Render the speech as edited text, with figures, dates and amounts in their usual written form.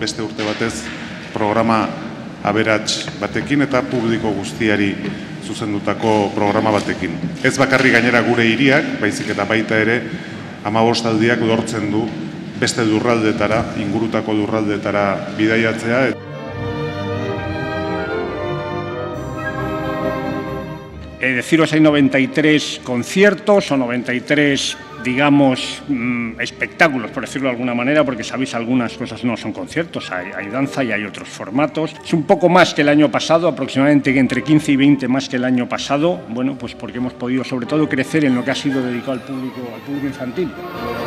beste urte batez programa aberats batekin eta publiko guztiari zuzendutako programa batekin. Ez bakarrik gainera gure hiriak, baizik eta baita ere 15 aldiak lortzen du beste lurraldetara, ingurutako lurraldetara bidaiatzea. Deciros, hay 93 conciertos o 93, digamos, espectáculos, por decirlo de alguna manera, porque sabéis, algunas cosas no son conciertos, hay danza y hay otros formatos. Es un poco más que el año pasado, aproximadamente entre 15 y 20 más que el año pasado, bueno, pues porque hemos podido sobre todo crecer en lo que ha sido dedicado al público infantil.